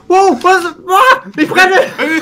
Wow, was? Ah, ich brenne!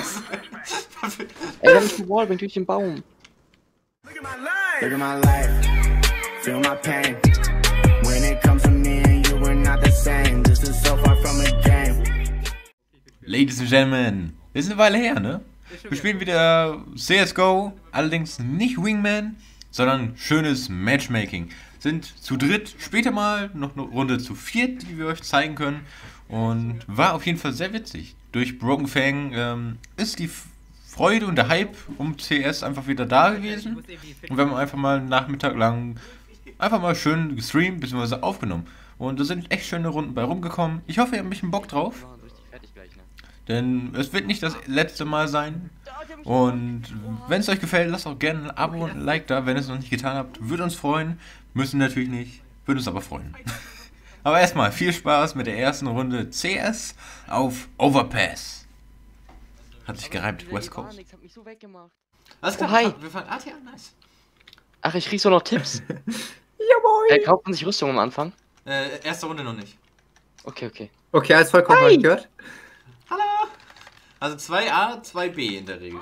Ey, wenn ich die Wall bin, durch den Baum. Look at my life, feel my pain. When it comes to me and you, we're not the same. This is so far from a game. Ladies and Gentlemen, ist eine Weile her, ne? Wir spielen wieder CSGO, allerdings nicht Wingman, sondern schönes Matchmaking. Sind zu dritt, später mal noch eine Runde zu viert, die wir euch zeigen können. Und war auf jeden Fall sehr witzig. Durch Broken Fang ist die Freude und der Hype um CS einfach wieder da gewesen. Und wir haben einfach mal einen Nachmittag lang einfach mal schön gestreamt bzw. aufgenommen. Und da sind echt schöne Runden bei rumgekommen. Ich hoffe, ihr habt ein bisschen Bock drauf. Denn es wird nicht das letzte Mal sein. Und wenn es euch gefällt, lasst auch gerne ein Abo und ein Like da, wenn ihr es noch nicht getan habt. Würde uns freuen. Müssen natürlich nicht. Würde uns aber freuen. Aber erstmal viel Spaß mit der ersten Runde CS auf Overpass. Hat sich gereimt, West Coast. Alles klar, hi. Wir fangen AT an, nice. Ach, ich krieg so noch Tipps. Ja, moin! Kauft man sich Rüstung am Anfang? Erste Runde noch nicht. Okay. Okay, alles vollkommen Hi. gehört. Hallo! Also 2A, 2B in der Regel.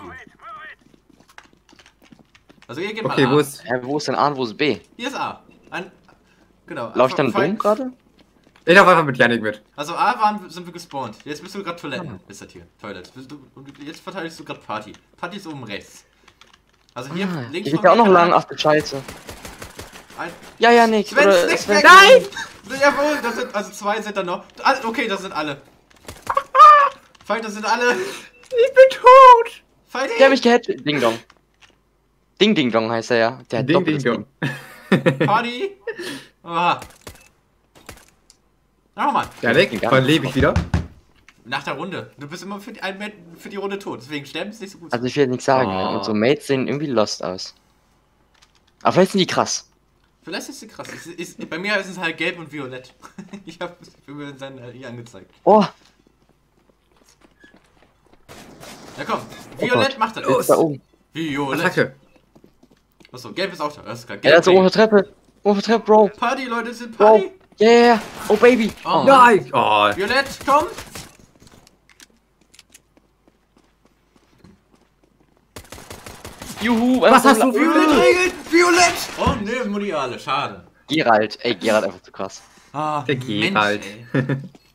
Also ihr geht mal Okay, A. wo ist... Wo ist denn A und wo ist B? Hier ist A. Genau. Lauf ich dann dumm gerade? Ich lauf einfach mit Yannick mit. Also A sind wir gespawnt. Jetzt bist du gerade Toiletten. Ist das hier. Toilet. Jetzt verteidigst du gerade Party. Party ist oben rechts. Also hier links Hier geht ja auch noch lang. Ach du Scheiße. Ja, nix. Sven, Oder Sven, Sven. nein! Jawohl, das sind, also 2 sind da noch. Okay, das sind alle. Fight, das sind alle. Ich bin tot! Fight, Der hat mich gehackt. Ding Dong. Ding Dong heißt er ja. Der hat Ding, doppeltes ding, dong. Party. Oha. Nochmal. Yannick, wann lebe ich wieder? Nach der Runde. Du bist immer für die Runde tot. Deswegen sterben ist nicht so gut. Also ich will nichts sagen, Oh. und so Mates sehen irgendwie lost aus. Aber vielleicht sind die krass. Vielleicht ist sie krass. Bei mir ist es halt gelb und violett. Ich habe mir dann hier angezeigt. Oh, Ja komm, violett Gott. macht er. Los. da oben. Violett. Attacke. Achso, gelb ist auch da. Das ist klar. Er hat so oben auf der Treppe. Oben auf der Treppe, Bro. Party, Leute, es sind Bro. Party. Yeah. Oh, Baby. Oh. Nein! Oh, Violett, komm. Juhu. Was hast du für Violett regelt. Violett. Oh ne, Mundiale. Schade. Geralt. Ey, Geralt einfach zu krass. Ah, der geht Mensch, halt. ey.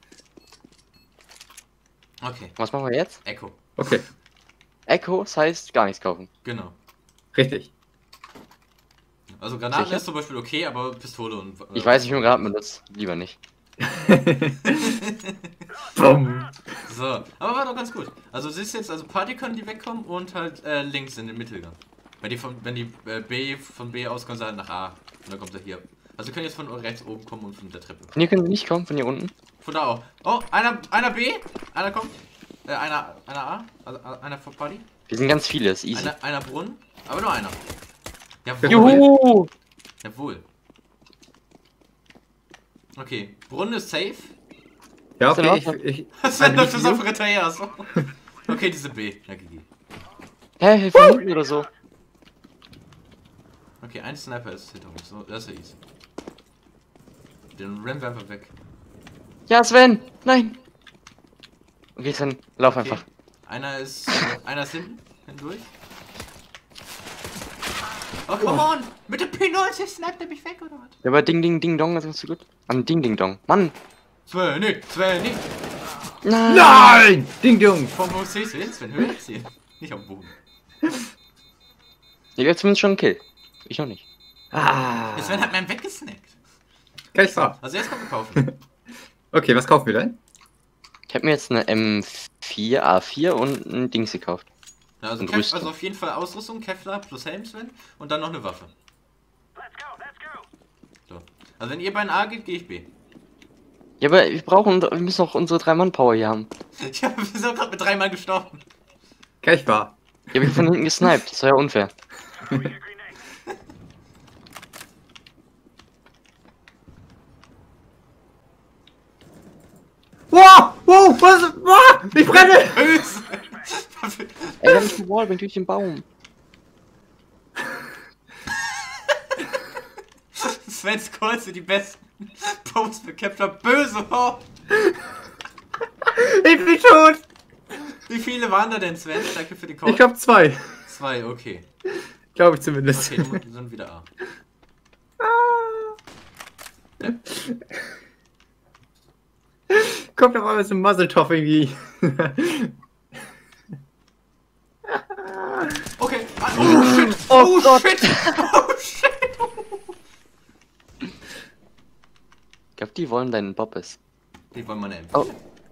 Okay, Was machen wir jetzt? Echo. Okay, Echo, das heißt gar nichts kaufen. Genau. richtig. Also Granaten Sicher? ist zum Beispiel okay, aber Pistole und... Ich weiß nicht, wie man Granaten benutzt. Lieber nicht. Bumm. So, aber war doch ganz gut. Also siehst jetzt, also Party können die wegkommen und halt links in den Mittelgang. Wenn die von B aus kommen sie halt nach A. Und dann kommt er hier. Also können jetzt von rechts oben kommen und von der Treppe. Von hier können sie nicht kommen, von hier unten. Von da auch. Oh, einer B, einer kommt. Einer A, also einer von Party. Wir sind ganz viele, ist easy. Einer Brunnen, aber nur einer. Jawohl. Juhu! Jawohl. Okay, Brunnen ist safe. Ja, Ist denn okay, was? ich... Was ist denn das für Ritter? Okay, diese B. Ja, GG. Hä, von hinten oder so. Okay, ein Sniper ist hinter uns. So, das ist ja easy. Den rennen wir einfach weg. Ja, Sven! Nein! Okay, Sven, lauf Okay. einfach. Einer ist hinten, hindurch. Oh, come on! Mit der P90 sniped er mich weg, oder was? Ja, aber Ding Dong, das ist so gut. Am Ding Dong. Mann! Sven, Sven! Nein! Nein! Ding Dong! Von wo siehst du hin, Sven? Hör jetzt hier. Nicht am Boden. Ich hab zumindest schon einen Kill. Ich noch nicht. Ah. Sven hat mir weggesnackt. Kann ich wahr. Also jetzt kommt wir kaufen. Okay, was kaufen wir denn? Ich hab mir jetzt eine M4, A4 und ein Dings gekauft. Ja, also, Und also Rüstung. auf jeden Fall Ausrüstung, Kevlar plus Helm, Sven. Und dann noch eine Waffe. So. Also wenn ihr bei A geht, gehe ich B. Ja, aber wir müssen auch unsere 3-Mann-Power hier haben. Ja, wir sind gerade mit 3 Mal gestorben. Kann ich wahr. Ich hab ihn von hinten gesniped, das war ja unfair. Wow! Wow! Was? Ah, ich brenne! Böse. Ey, wenn ich die Wall bin, durch den Baum. Sven's Calls sind die besten. Post für Capture böse. Oh. Ich bin tot. Wie viele waren da denn, Sven? Danke für die Code. Ich glaube 2. 2, okay. Glaube ich zumindest. Okay, dann sind wieder A. Ja. Kommt auf einmal so ein Muzzletop irgendwie. Okay. Oh shit! Oh Gott. Shit! Oh shit! Ich glaube, die wollen deinen Bobbes. Die wollen meine MP. Oh.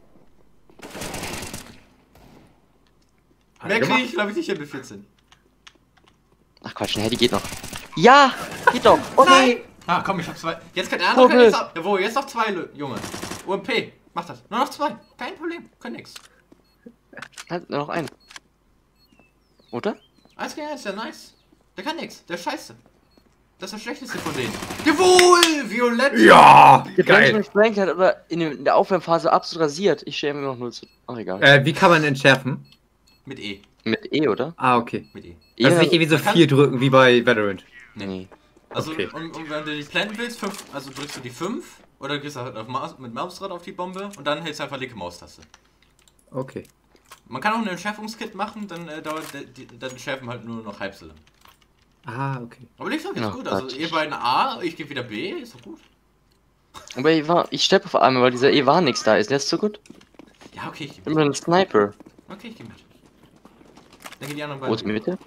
Mehr kriege ich, glaube ich, nicht hin mit 14. Ach Quatsch, nee, die geht noch. Ja! Geht doch! Okay! Ah, komm, ich hab 2. Jetzt kann der andere Okay. jetzt auch. Jawohl, jetzt noch 2, Junge. UMP, mach das. Nur noch 2. Kein Problem. Können nix. Halt, nur noch einen. Oder? 1 gegen 1, der nice. Der kann nix. Der ist scheiße. Das ist der schlechteste von denen. Jawohl! Violett! Ja, Der geil. Benjamin Frank hat aber in der Aufwärmphase absolut rasiert. Ich stehe immer noch 0 zu. Ach egal. Wie kann man entschärfen? Mit E. Mit E, oder? Ah, okay. Mit E. Also nicht irgendwie so man kann- 4 drücken wie bei Valorant. Nee. Also, Okay. und wenn du die planten willst, 5, also drückst du die 5 oder gehst du halt auf mit Mausrad auf die Bombe und dann hältst du einfach linke Maustaste. Okay. Man kann auch eine Entschärfungskit machen, dann dauert dann schärfen halt nur noch halb so lang. Ah, okay. Aber lief doch jetzt Ja, gut. Also Quatsch. ihr beiden A, ich gebe wieder B, ist doch gut. Aber ich steppe auf einmal, weil dieser E war nix da ist. Der ist zu gut. Ja, okay, ich gebe Immer ein Sniper. Okay, ich geh mit. Dann gehen die anderen Wo ist beiden. Mitte?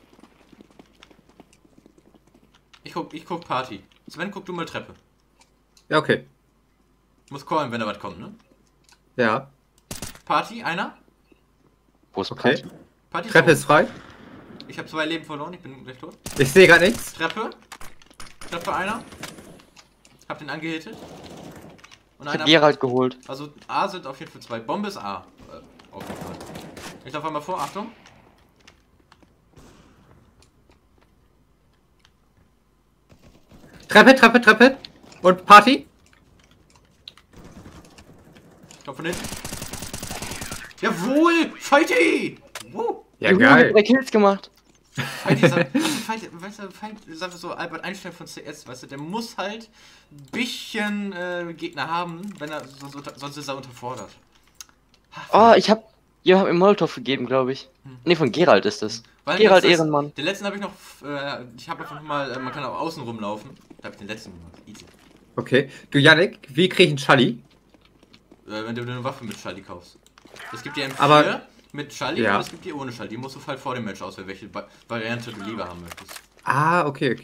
Ich guck Party. Sven, guck du mal Treppe. Ja, okay. Muss callen, wenn da was kommt, ne? Ja. Party, einer. Wo ist Okay. Party? Party Treppe tot. ist frei. Ich habe 2 Leben verloren, ich bin gleich tot. Ich sehe gerade nichts. Treppe. Treppe einer. Hab den angehittet. Und Ich hab Gerald geholt. Also A sind auf jeden Fall 2. Bombe ist A. Auf jeden Fall. Ich laufe einmal vor, Achtung. Treppe. Und Party. Ich glaube von hinten. Jawohl! Fighty! Woo! Ja, Junge, geil. 3 Kills gemacht. Fighty ist halt, weißt du, Fighty ist einfach so Albert Einstein von CS, weißt du, der muss halt ein bisschen Gegner haben, wenn er sonst ist er unterfordert. Oh, ich hab mir Molotov gegeben, glaube ich. Ne, von Gerald ist das. Weil Gerald das ist- Ehrenmann. Den letzten habe ich noch, ich habe einfach mal, man kann auch außen rumlaufen. Da habe ich den letzten gemacht. Easy. Okay. Du, Yannick, wie krieg ich einen Charlie? Wenn du eine Waffe mit Charlie kaufst. Es gibt die M4 Aber- mit Charlie Ja. und es gibt die ohne Charlie. Die musst du halt vor dem Match auswählen, welche Variante du lieber haben möchtest. Ah, okay.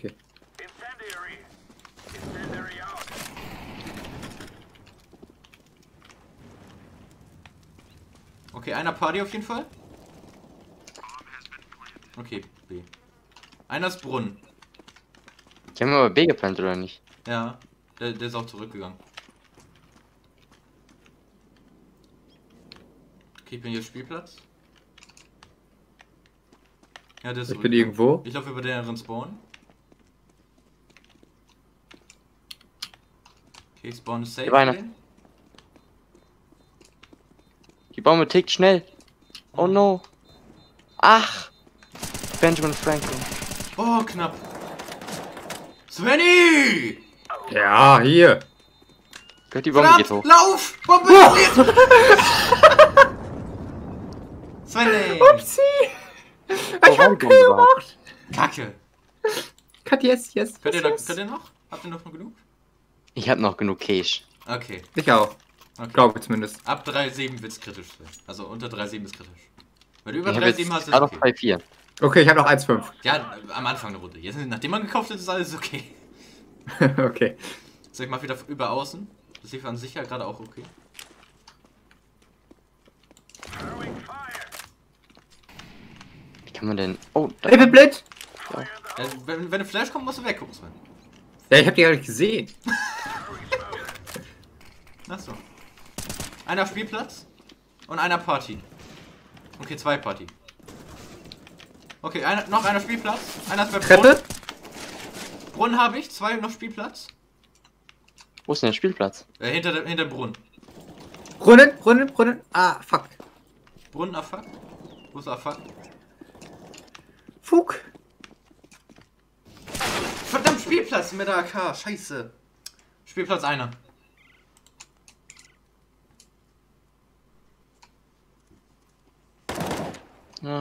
Okay, einer Party auf jeden Fall. Okay, B. Einer ist Brunnen. Die haben aber B geplant, oder nicht? Ja, der ist auch zurückgegangen. Okay, ich bin hier Spielplatz. Ja, der ist Ich bin zurückgegangen. irgendwo. Ich laufe über deren Spawn. Okay, Spawn ist safe. Hier war einer. für den. Die Bombe tickt schnell. Oh no. Ach. Benjamin Franklin. Oh, knapp. Svenny! Ja, hier. Gehört die Bombe geht Verdammt, hoch. lauf! Bombe explodiert! Svenny! Upsi. Ich hab einen Kill gemacht. Kacke. Cut, yes. Könnt ihr noch? Habt ihr noch genug? Ich hab noch genug Cash. Okay. Ich auch. Okay. Glaube zumindest. Ab 3,7 wird's kritisch. Also unter 3,7 ist kritisch. Wenn du über Ich hab 3,7 jetzt hast, ist gerade noch okay. 2,4. Okay, ich habe noch 1,5. Ja, am Anfang der Runde. Jetzt, nachdem man gekauft hat, ist alles okay. Okay. So, ich mach wieder über außen. Das lief an sich ja gerade auch okay. Wie kann man denn... Oh, da... Ich bin blind. Ja, wenn ein Flash kommt, musst du weggucken, Sven. Ja, ich hab die gar nicht gesehen. Achso. Einer Spielplatz und einer Party. Okay, 2 Party. Okay, noch einer Spielplatz. Einer ist bei Brunnen. Treppe. Brunnen habe ich, 2 noch Spielplatz. Wo ist denn der Spielplatz? Hinter Brunnen. Brunnen. Ah, fuck. Brunnen, ah fuck. Wo ist ah fuck? Fuck. Verdammt, Spielplatz mit der AK, scheiße. Spielplatz einer. Ja.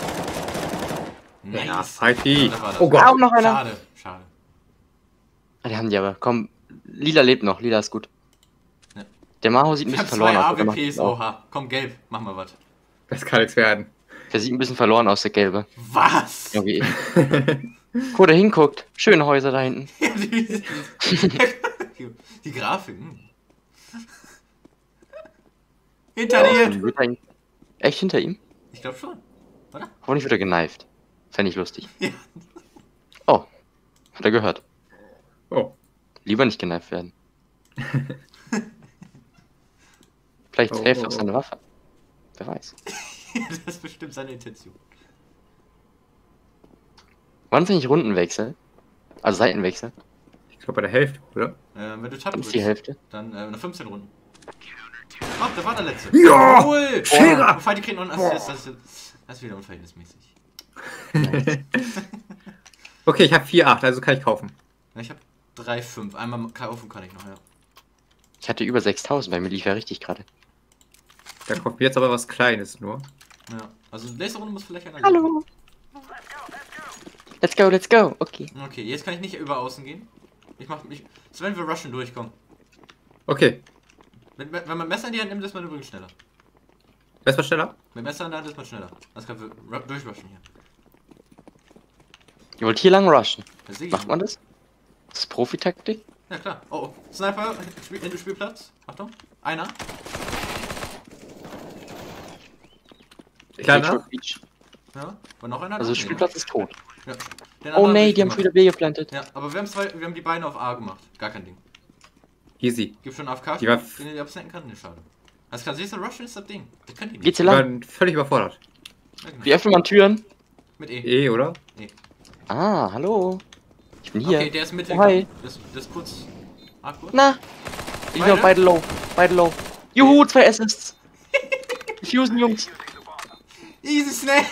Ja, Nice. Fighty. Das war das. Oh Gott. Auch noch einer. Schade, schade. Ah, die haben die aber. Komm, Lila lebt noch. Lila ist gut. Ja. Der Maho sieht ein Ich bisschen hab zwei verloren aus. der macht AWPs, das auch. oha. Komm, gelb, mach mal was. Das kann nichts werden. Der sieht ein bisschen verloren aus, der Gelbe. Was? Ja, wie ich. Wo der hinguckt. Schöne Häuser da hinten. Die Grafik. Hinter dir! Wird er echt hinter ihm? Ich glaube schon, oder? Hoffentlich wird er geneift. Fände ich lustig. Ja. Oh. Hat er gehört. Oh. Lieber nicht geneift werden. Vielleicht Oh, hilft oh, auch oh. seine Waffe. Wer weiß. Das ist bestimmt seine Intention. Wann ist eigentlich Rundenwechsel? Also Seitenwechsel? Ich glaube bei der Hälfte, oder? Wenn du Wann tappen ist die Hälfte? dann nach 15 Runden. Ach, da war der letzte. Ja! Cool! Schläger! Oh, Fighty kriegt noch einen Assist. Das ist wieder unverhältnismäßig. Okay, ich habe 4,8, also kann ich kaufen. Ja, ich habe 3,5. Einmal kaufen kann ich noch, ja. Ich hatte über 6000, bei mir lief ja richtig gerade. Da kommt mir jetzt aber was Kleines nur. Ja. Also nächste Runde muss vielleicht einer. Hallo! Let's go, let's go! Okay. Okay, jetzt kann ich nicht über außen gehen. Ich mach mich. So, wenn wir rushen durchkommen. Okay. Wenn man Messer in die Hand nimmt, ist man übrigens schneller. Wer ist mal schneller? Mit Messer in der Hand ist man schneller. Das kann wir durchrushen hier. Ihr wollt hier lang rushen. Das sehe ich. Macht man das? Das ist Profi-Taktik? Ja klar. Oh, oh. Sniper in den Spielplatz. Achtung. Einer. Kleiner? Short Beach. Ja. Und noch einer. Also Nee, Spielplatz ist tot. Ja. Den Oh anderen nee, hab die haben ich schon wieder gemacht. B geplantet. Ja, aber wir haben die beiden auf A gemacht. Gar kein Ding. Easy. Gibt schon AFK, Die war- den ihr absnacken kann? Ne, schade. Also kann siehst du, Rushen ist das Ding. Das könnt ihr nicht. Geht's hier Wir lang? waren völlig überfordert. Ja, genau. Wie öffnet man Türen? Mit E. Eh, oder? Ah, hallo. Ich bin hier. Okay, der ist Mitte. Oh, hi. Das ist kurz. Ah, kurz. Na? Ich Beide? bin beide low. Beide low. Juhu, 2 Assists. Fusen, Jungs. Easy Snake!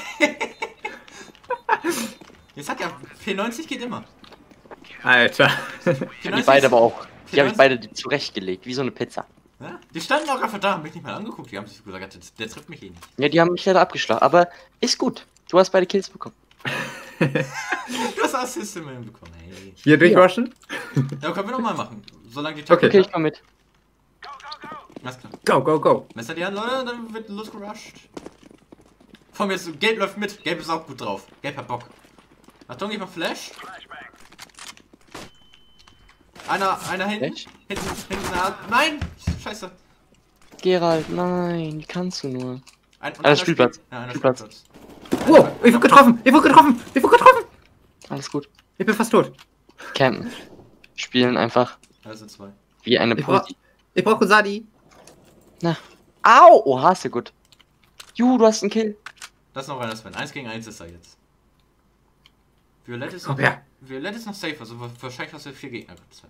Jetzt hat ja P90 geht immer. Alter. Die beide aber auch. Die habe ich beide zurechtgelegt, wie so eine Pizza. Ja? Die standen auch einfach da, haben mich nicht mal angeguckt. Die haben sich gesagt, der trifft mich eh nicht. Ja, die haben mich leider abgeschlagen, aber ist gut. Du hast beide Kills bekommen. Du hast Assist immerhin bekommen. Hey. Hier durchrushen? Ja, können wir nochmal machen. Solange die Okay. Okay, ich komm mit. Alles klar. Go, go, go. Messer die an, Leute, dann wird losgerusht. Vor mir ist Gelb läuft mit. Gelb ist auch gut drauf. Gelb hat Bock. Achtung, ich mach Flash. Einer hinten. Flash? Hinten. Nein! Scheiße. Gerald, nein, wie kannst du nur? Einer Spielplatz. Ja, einer Spielplatz. Spielplatz. Oh, ich wurde getroffen! Ich wurde getroffen! Ich wurde getroffen! Alles gut. Ich bin fast tot. Campen. Spielen einfach Also zwei. wie eine Ich brauch, Pussy. ich brauch Kusadi. Na. Au! Oha, ist ja gut. Juhu, du hast einen Kill. Das ist noch einer Sven. 1 gegen 1 ist er jetzt. Violett ist Komm noch, her. Violett ist noch safe, also wahrscheinlich hast du 4 Gegner. Sven.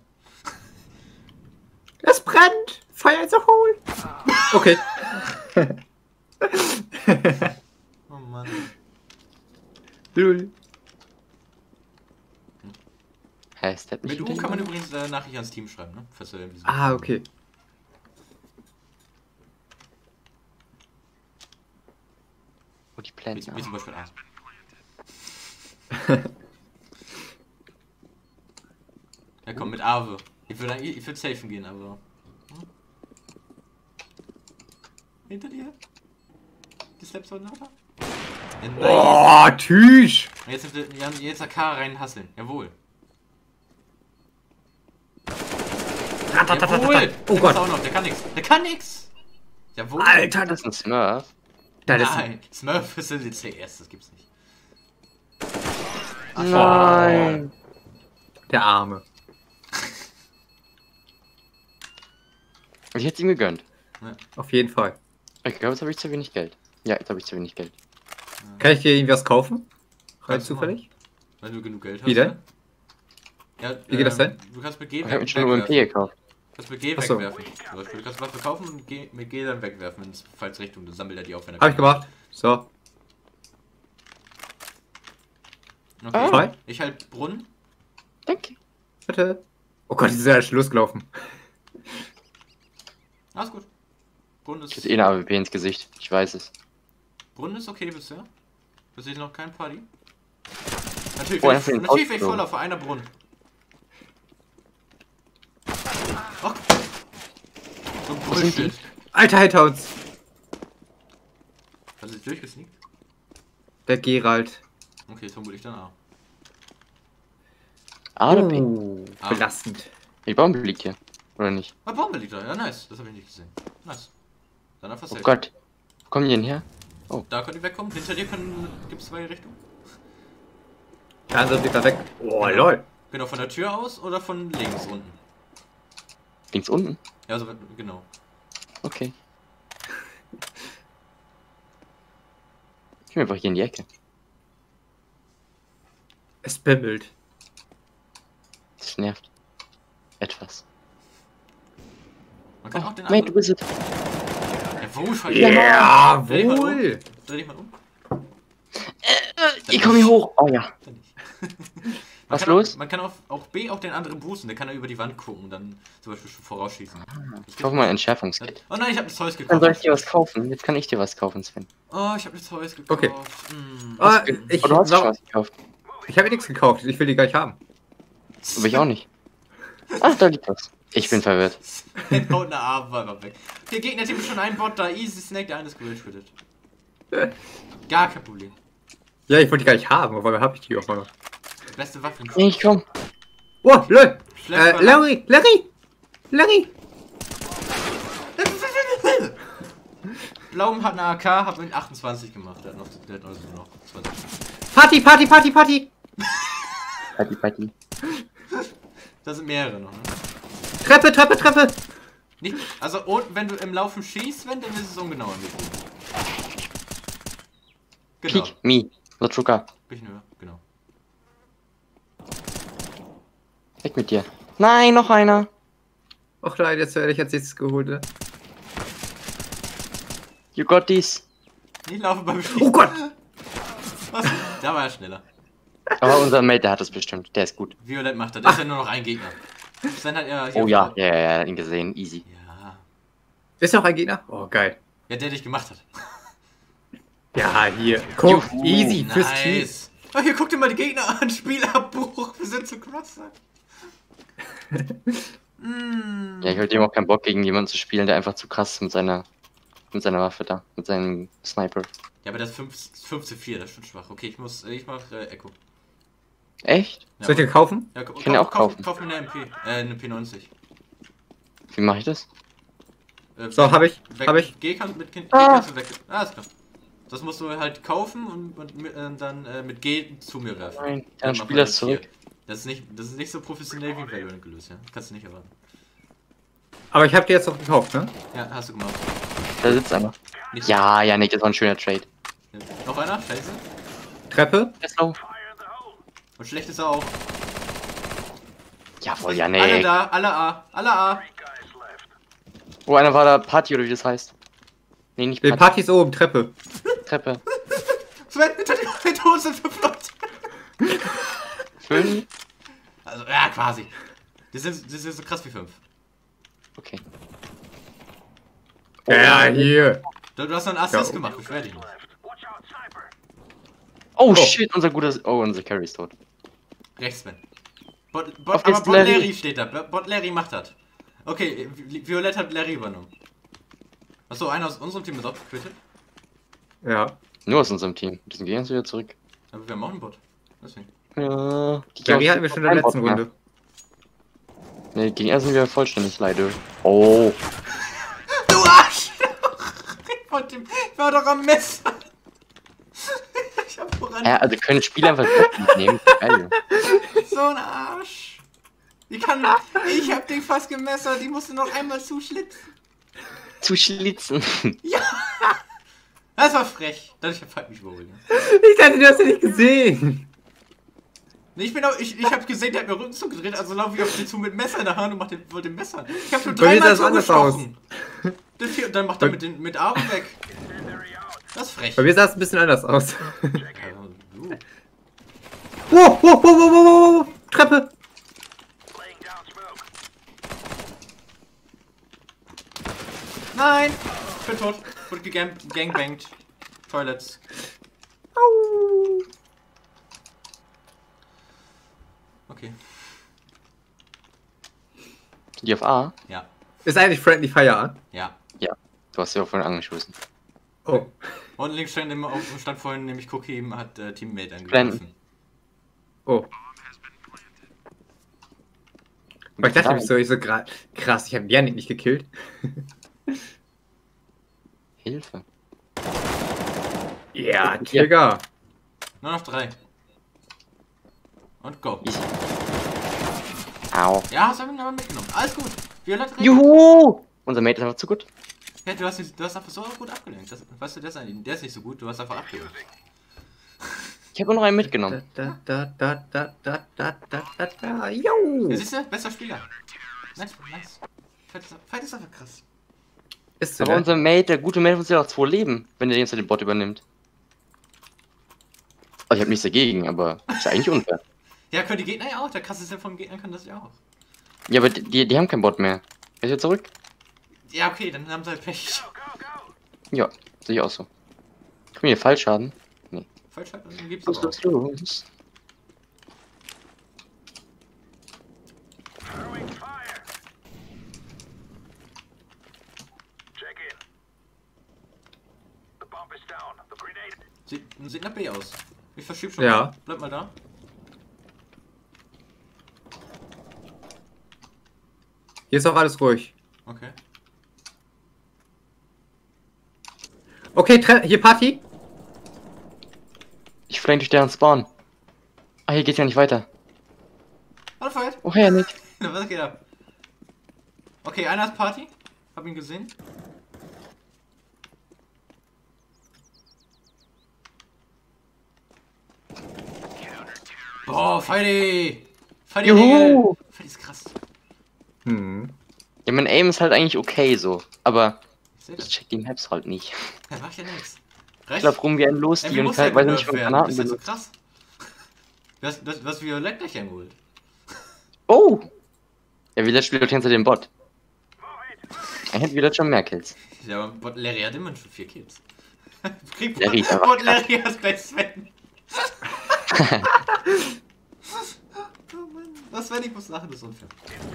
Es brennt! Feuer ist hole! Okay. Oh Mann. Lul. Hä, ist das nicht Mit U hinter kann man ihm? übrigens Nachricht ans Team schreiben, ne? Falls du irgendwie so- Ah, okay. Wo die Pläne Wie zum Beispiel A. Ja komm, mit Ave. Ich würde safen gehen, aber... Hm? Hinter dir? Die Slaps wurden noch da? Ja, nice. Oh, Tüsch! Jetzt AK rein hasseln. Jawohl. Jawohl! Oh Der Gott. muss auch noch. Der kann nix. Der kann nix! Jawohl! Alter, Das ist ein Smurf. das ist... Nein! Smurf ist in die CS, das gibt's nicht. Nein. Der Arme. Ich hätte es ihm gegönnt. Auf jeden Fall. Ich glaube, jetzt habe ich zu wenig Geld. Ja, jetzt habe ich zu wenig Geld. Kann ich dir irgendwie was kaufen? Rein Kannst du zufällig? Wenn du genug Geld hast. Wie denn? ne? Ja, Wie geht das denn? Du kannst mit G Ich habe mir schon UMP gekauft. Du kannst mit G Ach so. wegwerfen. Zum Beispiel. Du kannst was verkaufen und mit G dann wegwerfen, in falls Richtung. Dann sammelt er die auf, wenn er Hab ich gemacht. So. Okay. Frei? Ich halt Brunnen. Danke. Bitte. Oh Gott, die sind ja schon losgelaufen. Alles gut. Brunnen Ich ist, hätte eh eine AWP ins Gesicht. Ich weiß es. Brunnen ist okay bisher. Das ist noch kein Party. Natürlich, Oh, natürlich wäre ich voll auf einer Brunnen. Oh. So Bullshit. Alter, hinter uns. Hast du dich durchgesneakt? Der Gerald. Okay, jetzt vermute ich dann A. A oder B? Belastend. Die Bombe liegt hier. Oder nicht? Ah, Bombe liegt da. Ja, nice. Das habe ich nicht gesehen. Nice. Dann einfach Oh safe. Gott. Wo kommen die denn her? Da können die wegkommen. Hinter dir gibt es zwei Richtungen. Der andere geht da weg. Oh, lol. Genau, von der Tür aus oder von links unten? Links unten? Ja, so genau. Okay. Ich bin einfach hier in die Ecke. Es bimmelt. Das nervt. Etwas. Man kann auch den Mate, du anderen... bist es. Ja, wo? Ich Ja, Dreh dich mal wohl. Dreh dich mal um. Ich komme hier hoch. Oh ja. Dann nicht. Was kann los? Man kann auch B auch den anderen boosten, der kann er über die Wand gucken und dann zum Beispiel vorausschießen. Ich kaufe mal ein Entschärfungskit. Oh nein, ich habe das Zeus Dann gekauft. soll ich dir was kaufen. Jetzt kann ich dir was kaufen, Sven. Oh, ich habe das Zeus gekauft. Okay. Mm. Oh, Oh, du hast schon was gekauft. ich habe nichts gekauft. Ich will die gar nicht haben. Aber ich auch nicht. Ach, da liegt was. Ich bin verwirrt. Sven haut eine Armweiber weg. Der Gegner hat schon einen Bot da. Easy Snack, der eine ist gerillschrittet. Gar kein Problem. Ja, ich wollte die gar nicht haben. Aber habe ich die auch mal. Beste Waffe. Nee, ich komm. Oh, lol. Schlecht Larry. Blaum hat eine AK, hab mit 28 gemacht. Der hat noch 20. Party. Party. Da sind mehrere noch, ne? Treppe. Nicht, also und wenn du im Laufen schießt, dann ist es ungenauer mit. Genau. Peek me. Lotruka. Bisschen höher, genau. Weg mit dir. Nein, noch einer. Och nein, jetzt werde ich als nächstes geholt. Ne? You got this. Nicht laufen beim Schießen. Oh Gott. Was? Da war er schneller. Aber unser Mate, der hat es bestimmt. Der ist gut. Violett macht das. Das ist ja nur noch ein Gegner. Sven hat ja hier Oh ja, ja, ihn gesehen. Easy. Ja. Ist noch ein Gegner? Oh, geil. Ja, der dich gemacht hat. Ja, hier. Guck, Juhu, easy fürs Team. Nice. Oh, hier guckt dir mal die Gegner an. Spielabbruch. Wir sind zu krass. Ja, ich hatte eben auch keinen Bock, gegen jemanden zu spielen, der einfach zu krass ist mit seiner Waffe da. Mit seinem Sniper. Ja, aber das 5 zu 4, das ist schon schwach. Okay, ich mach Echo. Echt? Ja, Soll ich den kaufen? ja, Ich kann ja auch kaufen. Kauf mir eine MP. Eine P90. Wie mache ich das? So, hab ich. G kannst du weg. Ah, ist klar. Das musst du halt kaufen und dann mit G zu mir werfen. Nein, Dann dann mach spiel mal das hier. zurück. Das ist nicht so professionell wie Valorant gelöst, ja? Kannst du nicht erwarten. Aber ich habe die jetzt noch gekauft, ne? Ja, hast du gemacht. Da sitzt einer. Nicht Ja, Janik, das war ein schöner Trade. Noch einer? Scheiße. Treppe. Let's go. Und schlecht ist er auch. Jawohl, Alle Janik. da, alle A. Oh, einer war da Party oder wie das heißt. Nee, nicht Die Party. Party ist oben, Treppe. Treppe. Sven, hinter uns sind 5 Leute. 5? Also, ja, quasi. Die sind so krass wie 5. Okay. Ja, hier. Du hast einen Assist Ja. gemacht, beschwer dich nicht. Oh shit, unser Carry ist tot. Rechts, Sven. Auf Aber geht's, Bot Larry. Larry steht da. Bot Larry macht das. Okay, Violett hat Larry übernommen. Achso, einer aus unserem Team ist auch gequittet. Ja. Nur aus unserem Team. Die sind gehen jetzt wieder zurück. Aber wir haben auch einen Bot. Deswegen. Ja, Ja, die hatten wir schon in der letzten Runde. Ne, gegen er sind wir vollständig, leider. Oh. Du Arschloch! Ich war doch am Messer! Ich hab voran. Ja, also können Spieler einfach mitnehmen. Geil. So ein Arsch! Ich hab den fast gemessert, die musste noch einmal zuschlitzen. Zu schlitzen. Ja! Das war frech. Dadurch hab ich mich wohl. Ich dachte, du hast ihn nicht gesehen. Nee, ich hab gesehen, der hat mir Rücken zugedreht, also laufe ich auf den zu mit Messer in der Hand und wollte den Messer. Ich hab nur Bei mir sah dreimal das anders zugestochen. Und dann macht er mit Armen weg. Das ist frech. Bei mir sah es ein bisschen anders aus. Du. Wow. Treppe. Nein! Ich bin tot. Wurde gegangbangt. Toilets. Au. okay. Sind die auf A? Ja. Ist eigentlich Friendly Fire an? Ja. Ja. Du hast ja auch vorhin angeschossen. Oh. Und links stand vorhin nämlich Cookie, hat Teammate angegriffen. Blenden. Oh. Aber ich dachte nämlich so, krass, ich habe Janik nicht gekillt. Hilfe. Ja, Digga. Nur noch 3. Und go. Easy. Au. Ja, hast du aber mitgenommen. Alles gut. Violett rechts. Juhu! Unser Mate ist einfach zu gut. Ja, du hast einfach so gut abgelenkt. Weißt du, der ist nicht so gut, du hast einfach abgelenkt. Ich habe noch einen mitgenommen. Jo. Ja, siehst du? Bester Spieler. Nice. Fight ist einfach krass. Ist so, Aber ne? unser Mate, der gute Mate, muss ja auch 2 leben, wenn der den Bot übernimmt. Also ich habe nichts dagegen, aber ist ja eigentlich unfair. Ja, können die Gegner ja auch. Der krasseste von Gegnern kann das ja auch. Ja, aber die haben keinen Bot mehr. Ist er zurück? Ja, okay, dann haben sie halt Pech. Ja, sehe ich auch so. Können wir hier Fallschaden? Nee. Falsch halt, dann gibt's Was aber auch. ist los? Sieht nach B aus. Ich verschieb schon Ja. mal. Bleib mal da. Hier ist auch alles ruhig. Okay. Okay, hier Party. Ich flank durch deren Spawn. Ah, hier geht's ja nicht weiter. Hallo, Fight. Oh, ja, nicht. Was geht ab? Okay, einer ist Party. Hab ihn gesehen. Boah, Fighty! Fighty Juhu! Fighty ist krass. Hm. Ja, mein Aim ist halt eigentlich okay so. Aber Ich seh ich das. check die Maps halt nicht. Ja, mach ja nix. Ich Recht? lauf rum wie ein Lustig Ey, wie und muss kann, der weiß nicht, genervt von werden? Granaten Ist das so benutzt. krass? Du hast Violett gleich eingeholt. Oh! Ja, Village spielt hinter dem Bot. Er hat Village schon mehr Kills. Ja, aber Bot Larry hat immer schon 4 Kills. Krieg Larry ist einfach Bot Larry hat gleich Sven. Oh Mann. Das Sven, ich muss lachen, das ist unfair.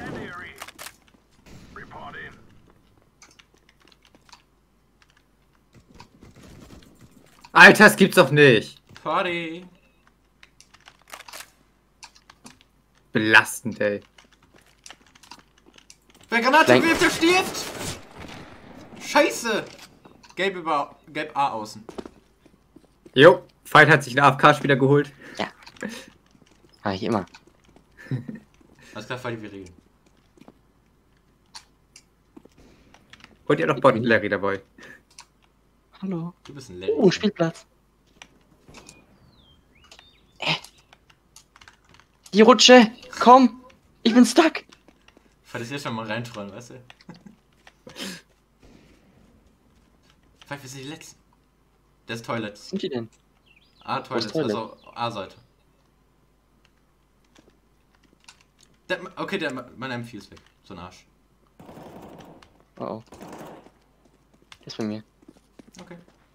Alter, das gibt's doch nicht. Party. Belastend, ey. Wer Granate Flank. wirft, der stirbt! Scheiße! Gelb A außen. Jo, Fight hat sich einen AFK-Spieler geholt. Ah, hier immer. Alles klar, Fighty, wir regeln. Und ihr noch Bot Larry dabei. Hallo. Du bist ein Larry. Oh, Spielplatz. Die Rutsche! Komm! Ich bin stuck! Fight ist jetzt schon mal reintrollen, weißt du? Fight, wir sind die Letzten. Der ist Toilet. Was sind die denn? A, Wo ist Toilet, Toilet? also A-Seite. Okay, mein M4 ist weg. So ein Arsch. Oh oh. Der ist bei mir. Okay.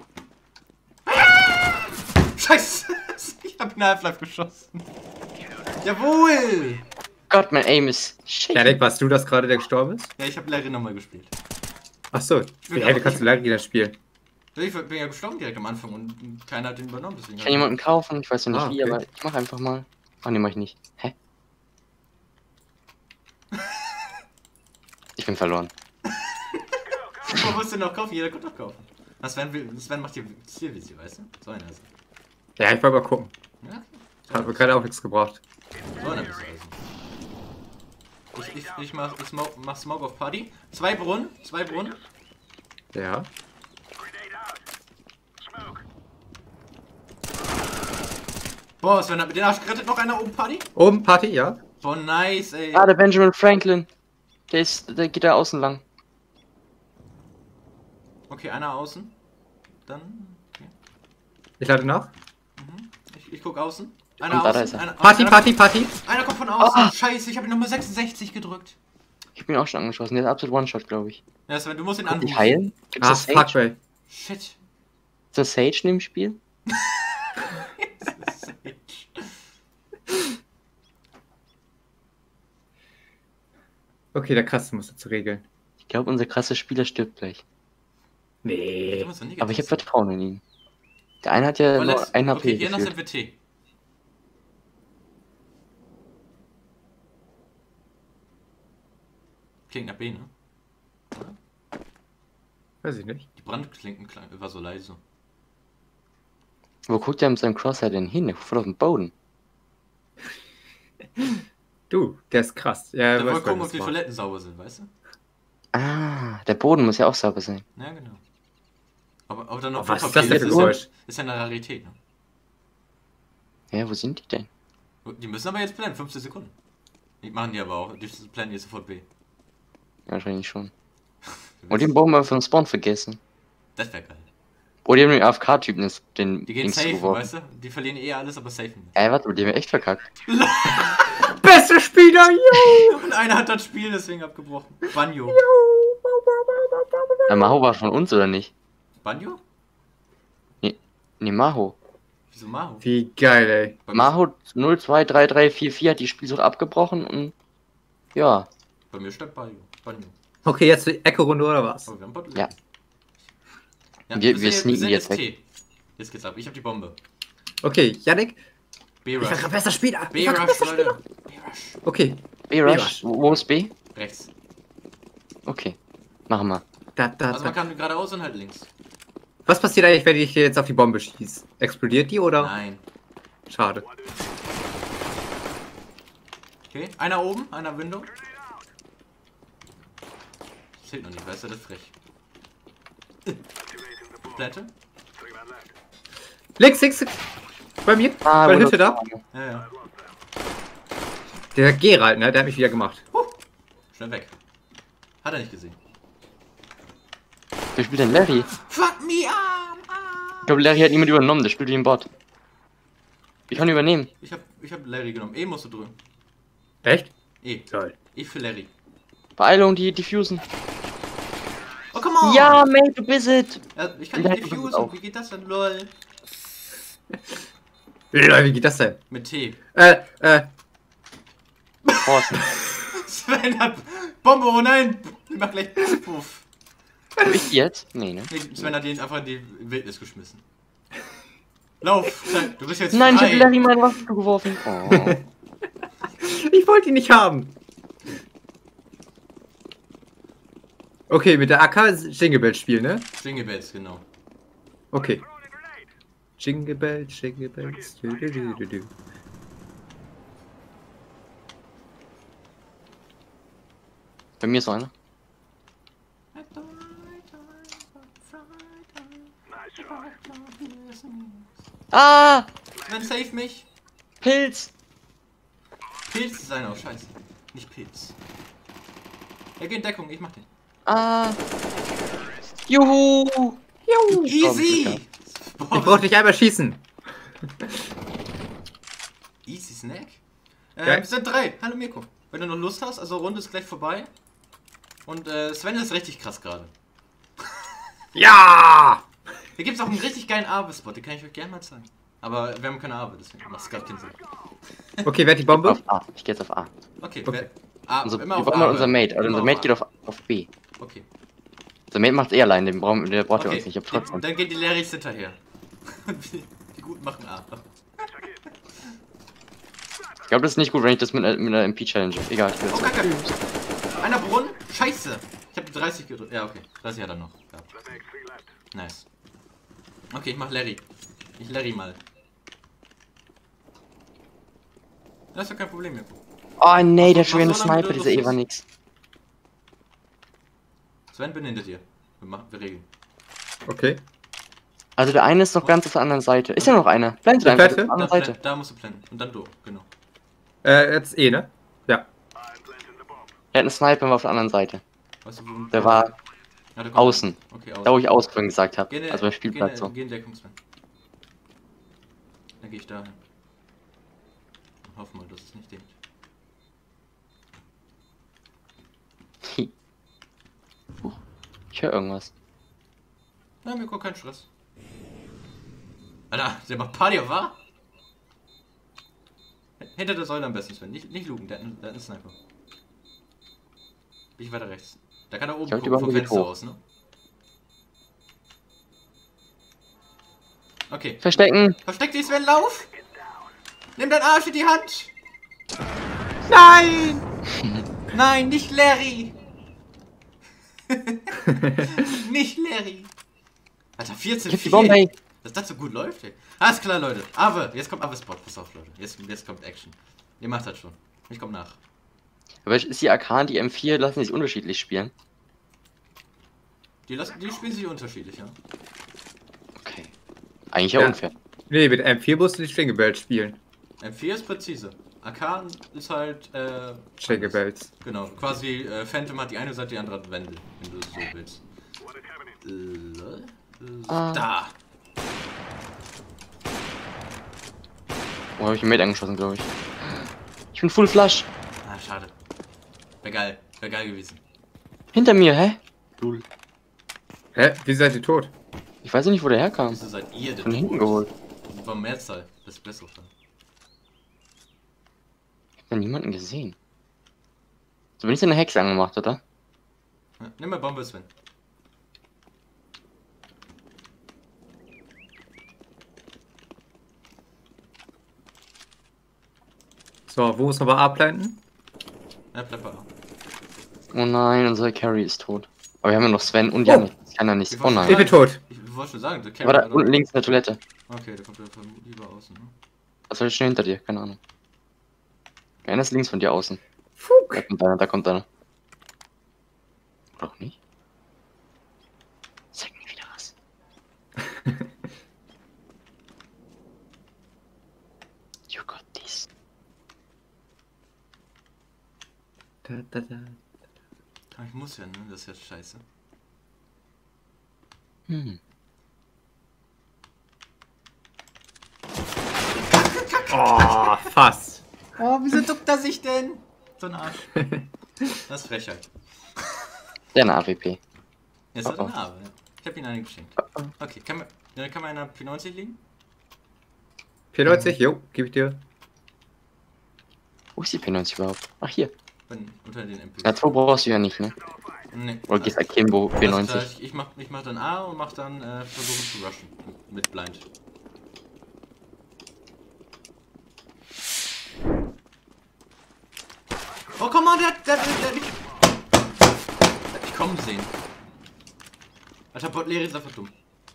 Scheiße! Ich hab in Half-Life geschossen. Jawohl! Gott, mein Aim ist shit. Janik, warst du das gerade, der gestorben ist? Ja, ich hab Larry nochmal gespielt. Achso, wie kannst du Larry wieder spielen? Ich bin ja gestorben direkt am Anfang und keiner hat den übernommen, deswegen. Ich kann jemanden kaufen, ich weiß noch nicht Ah, wie, okay. aber ich mach einfach mal. Ah, ne, mach ich nicht. Hä? Ich bin verloren. Man muss den noch kaufen, jeder kann doch kaufen. Sven macht hier Zielvisier, weißt du? So einer ist Ja, ich wollte mal gucken. er. Ja, Hat mir gerade auch nichts gebracht. so einer bist du also. Ich mach Smoke auf Party. 2 Brunnen. Ja. Boah, Sven hat mit den Arsch gerettet. Noch einer oben Party. Oben Party, ja. Boah, nice, ey. Ah, der Benjamin Franklin. Der geht da außen lang. Okay, einer außen. Dann. Okay. Ich lade nach. Ich guck außen. Kommt Einer da, da außen. ist er. Party. Einer kommt von außen. Scheiße, ich habe ihn Nummer 66 gedrückt. Ich bin auch schon angeschossen. Der ist absolut One-Shot, glaube ich. Ja, Sven, du musst ihn Kann ich anrufen. heilen? Gibt's Ah, das fuck, Sage? ey. Shit. Ist das Sage in dem Spiel? Okay, der Krasse muss zu regeln. Ich glaube, unser krasser Spieler stirbt gleich. Nee. Aber ich habe Vertrauen in ihn. Der eine hat ja nur ein HP. Okay, hier noch gefühlt. sind wir T. Klingt nach B, ne? Weiß ich nicht. Die Brandklinken war so leise. Wo guckt er mit seinem Crosshair denn hin? Der guckt auf den Boden. Du, der ist krass. Ja, Da weiß wollte gucken, was ob die war. Toiletten sauber sind, weißt du? Ah, der Boden muss ja auch sauber sein. Ja, genau. Aber dann noch Oh, was ist Klopapier, das denn für ist Geräusch? ist ja eine Rarität, ne? Ja, wo sind die denn? Die müssen aber jetzt planen, 15 Sekunden. Die machen die aber auch, die planen jetzt sofort B. Ja, wahrscheinlich schon. Und den Baum mal vom Spawn vergessen. Das wäre geil. Oder die haben den AFK-Typen den Die gehen Dings safen, zugeworfen. weißt du? Die verlieren eh alles, aber safen. Warte, die haben echt verkackt. Bester Spieler, yo! Und einer hat das Spiel deswegen abgebrochen. Banjo. Maho war von uns, oder nicht? Banjo? Nee, Maho. Wieso Maho? Wie geil, ey. Bei mir- Maho 023344 hat die Spielsucht abgebrochen und ja. Bei mir stand Banjo. Okay, jetzt die Echo-Runde oder was? Oh, wir haben Bot. Ja. Wir Wir sneaken sind jetzt T. Jetzt geht's ab. Ich hab die Bombe. Okay, Yannick, ich war B-Rush. gerade bester Spieler. Ich war grad B-Rush, bester Leute. Spieler. B-Rush. Okay, B-Rush. Wo ist B? Rechts. Okay. Machen wir. Also man kann geradeaus und halt links. Was passiert eigentlich, wenn ich jetzt auf die Bombe schieße? Explodiert die oder? Nein. Schade. Okay, einer oben, einer Window. Das zählt noch nicht, weißt du, das ist frech. Splatte? Links. Bei mir, bei der Hütte da. Ja, ja. Der Gerald, ne? Der hat mich wieder gemacht. Schnell weg. Hat er nicht gesehen. Wer spielt denn Larry? Fuck me arm! Ich glaube, Larry hat niemand übernommen, der spielt wie ein Bot. Ich kann ihn übernehmen. Ich hab Larry genommen. E musst du drücken. Echt? E. Toll. E für Larry. Beeilung, die diffusen. Oh, come on! Ja, mate, du bist es. Ja, ich kann Ja, nicht du bist diffusen. auch. Wie geht das denn? LOL. Wie geht das denn? Mit T. Horsten. Sven hat Bombe, oh nein! Ich mach gleich Puff. Ich jetzt? Nee, ne? Nee, Sven hat ihn einfach in die Wildnis geschmissen. Lauf! Du bist jetzt Nein, ich frei. hab Larry meine Waffe geworfen. Oh. Ich wollte ihn nicht haben. Okay, mit der AK Jingle Bells spielen, ne? Jingle Bells, genau. Okay. Jingle Bells, Jingle Bells. Du, du, du, du, du. Bei mir ist noch einer. Ah! Sven, save mich! Pilz! Pilz ist einer, oh scheiße. Nicht Pilz. Er geht in Deckung, ich mach den. Ah! Juhu! Easy! Ich brauch dich einmal schießen. Easy Snack? Geil. Wir sind 3. Hallo Mirko. Wenn du noch Lust hast, also Runde ist gleich vorbei. Und Sven ist richtig krass gerade. Ja! Hier gibt es auch einen richtig geilen Aave-Spot, den kann ich euch gerne mal zeigen. Aber wir haben keine Aave, deswegen macht es gerade keinen Sinn. Okay, wer hat die Bombe? Auf A. Ich geh jetzt auf A. Okay, Okay. A, Also, immer wir auf wollen mal A. unser Mate. Also Immer unser Mate A. geht auf B. Okay. Unser Mate macht eh allein, der braucht ja Okay, uns nicht. Aber trotzdem. dann geht die Larrys hinterher. Die Guten machen A. Ich glaube, das ist nicht gut, wenn ich das mit einer MP-Challenge. Egal, ich will Oh, das. Kacke. Einer Brunnen? Scheiße. Ich habe die 30 gedrückt. Ja, okay. 30 hat er noch. Ja. Nice. Okay, ich mach Larry. Ich Larry mal. Das ist doch kein Problem, Mirko. Oh nee, der Mach schon wieder eine so lange, Sniper, wie du dieser Lust Eva hast. nix. Sven, bin hinter dir. Wir regeln. Okay. Also der eine ist noch ganz auf der anderen Seite. Ist ja noch einer. Bleiben Sie Der einfach auf Fette? der anderen Seite. Da musst du planen. Und dann do, genau. Jetzt E, ne? Ja. Er hat einen Sniper war auf der anderen Seite. Weißt du, wo, Der war Ja, der kommt. außen. Okay, außen. Da wo ich Ausführung gesagt habe. Geh in- Also beim Spielplatz geh so. in- Geh in Deckung, Sven. Dann geh ich dahin. Und hoff mal, dass es nicht denkt. Ich höre irgendwas. Na, Mirko, kein Stress. Alter, der macht Party, wa? Hinter der Säule am besten, Sven. Nicht lugen, der hat einen Sniper. Bin ich weiter rechts. Da kann er oben Ich glaub, die gucken, vom Bombe geht Fenster hoch. aus, ne? Okay. Verstecken! Versteck dich, Sven, lauf! Nimm deinen Arsch in die Hand! Nein! Nein, nicht Larry! Nicht Larry! Alter, 14 Ich hab die Bombe, ey. Dass das so gut läuft, ey. Alles klar, Leute. Ave, jetzt kommt Ave-Spot. Pass auf, Leute. Jetzt kommt Action. Ihr macht das schon. Ich komm nach. Aber ist die AK und die M4 lassen sich unterschiedlich spielen? Die spielen sich unterschiedlich, ja. Okay. Eigentlich ja Ja. unfair. Nee, mit M4 musst du die Schwingebelt spielen. M4 ist präzise. AK ist halt, Schwingebelts. genau, quasi, Phantom hat die eine Seite, die andere hat Wendel, wenn du es so willst. Da! Oh, hab ich einen Mate angeschossen, glaube ich. Ich bin full flush. Ah, schade. Wäre geil gewesen. Hinter mir, hä? Lul. Hä? Wie seid ihr tot? Ich weiß nicht, wo der herkam. Wieso seid ihr denn Von hinten tot? geholt. War Mehrzahl, das ist besser dann. Ich hab da niemanden gesehen. So bin ich eine Hexe angemacht, oder? Ja, nimm mal Bombe, Sven. So, wo ist aber A-Planten? Ja, bleib bei A. Oh nein, unser Carry ist tot. Aber wir haben ja noch Sven und Janik. Das kann er nicht. Oh Ich nein. bin tot. Ich wollte schon sagen, der Aber da Carry unten links in der Toilette. Okay, der kommt ja von lieber außen, ne? Was soll ich schnell hinter dir? Keine Ahnung. Einer ist links von dir außen. Fuck. Da kommt einer, da kommt einer. Oder auch nicht? Zeig mir wieder was. You got this. Da, da, da. Ich muss ja, ne? Das ist jetzt scheiße. Hm. Oh, fast. Oh, wieso duckt er sich denn? So ein Arsch. Das ist Frechheit. Der eine AWP. Jetzt hat er Oh, oh. eine Arme, ja. Ich hab ihn eine geschenkt. Okay, kann man in einer P90 liegen? P90, jo, gebe ich dir. Wo ist die P90 überhaupt? Ach, hier. Unter den MP. Ja, 2 brauchst du ja nicht, ne? Nee. Oder gehst Akimbo Alles klar, P90. ich mach dann A und mach dann versuchen zu rushen. Mit Blind. Oh, komm mal, der hat mich kommen sehen. Alter, Bot Leere ist einfach dumm.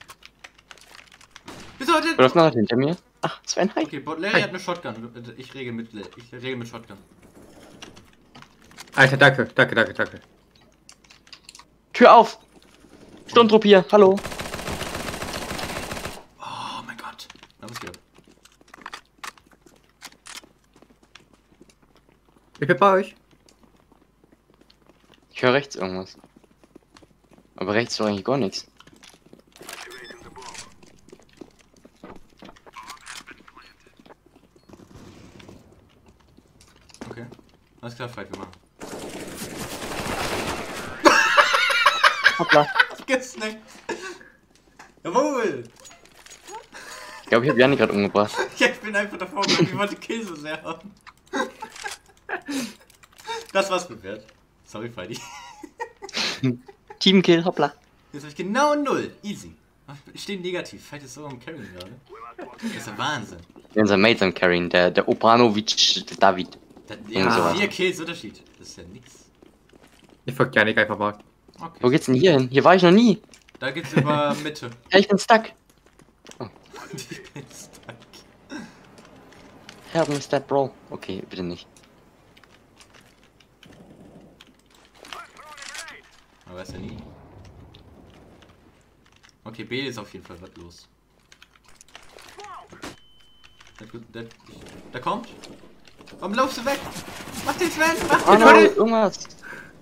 Wieso hat Oder der... läuft noch hinter mir? Ach, Sven, hi. Okay, Bot Larry hat eine Shotgun. Ich regel mit Shotgun. Alter, danke. Tür auf! Sturmtrupp hier, hallo. Oh mein Gott. Na, was geht ab? Ich bin bei euch. Ich höre rechts irgendwas. Aber rechts ist doch eigentlich gar nichts. Okay. Alles klar, Fight, wir machen. Hoppla. Gesnackt. Jawohl! Ich glaube, ich habe Janik gerade umgebracht. Ja, ich bin einfach davor gekommen, ich wollte Kill so sehr haben. Das war's mir wert. Sorry, Freddy. Teamkill, hoppla. Jetzt hab ich genau 0. Easy. Ich stehe negativ. Fight ist so am Carrying gerade. Das ist der Wahnsinn. Unser Mate am Carrying, der Obranovic David. Ja, sowas. 4 Kills Unterschied. Das ist ja nix. Ich folge Janik einfach mal. Okay. Wo geht's denn hier hin? Hier war ich noch nie. Da geht's über Mitte. Ja, ich bin stuck. Ich bin stuck. Help me, stat, bro. Okay, bitte nicht. Man weiß ja nie. Okay, B ist auf jeden Fall was los. Der kommt. Warum laufst du weg? Mach den Sven! Mach Oh den nein, Sven! irgendwas.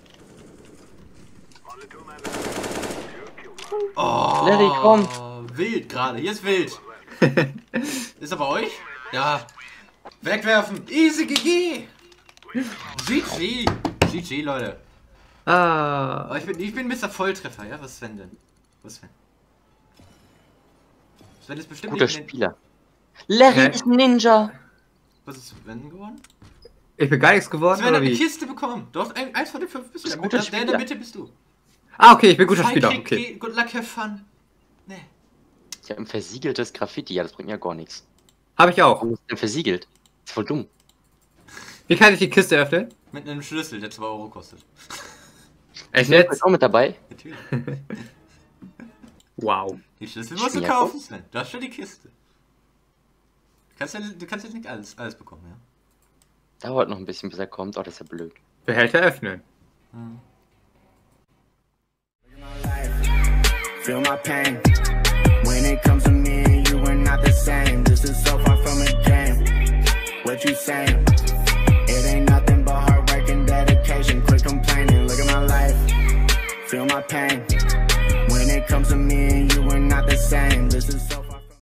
Oh, Larry, komm. Wild gerade, hier ist wild. Ist er bei euch? Ja. Wegwerfen. Easy GG. GG. GG, Leute. Ah. Oh, ich bin Mr. Volltreffer, ja? Was ist Sven denn? Was ist Sven? Sven ist bestimmt Guter nicht in den... Spieler. Larry Hä? ist ein Ninja. Was ist Sven geworden? Ich bin gar nichts geworden, Sven oder hat eine wie? Kiste bekommen. Du hast eins von den 5 bist du. ein guter Der in der Spieler. Mitte bist du. Ah, okay, ich bin guter Fight Spieler. Kick, Okay. Good luck, have fun. Nee. Ich habe ein versiegeltes Graffiti, ja, das bringt ja gar nichts. Habe ich auch. Warum ist denn versiegelt? Das ist voll dumm. Wie kann ich die Kiste öffnen? Mit einem Schlüssel, der 2 Euro kostet. Echt Ist jetzt? auch mit dabei? Natürlich. Wow. Die Schlüssel musst du Schmierko? kaufen, Sven. Du hast schon die Kiste. Du kannst jetzt nicht alles bekommen, ja? Dauert noch ein bisschen, bis er kommt. Oh, das ist ja blöd. Behälter öffnen. Feel my pain. When it comes to me and you, we're not the same. This is so far from a game. What you saying? It ain't nothing but hard work and dedication. Quit complaining, look at my life. Feel my pain. When it comes to me and you, we're not the same. This is so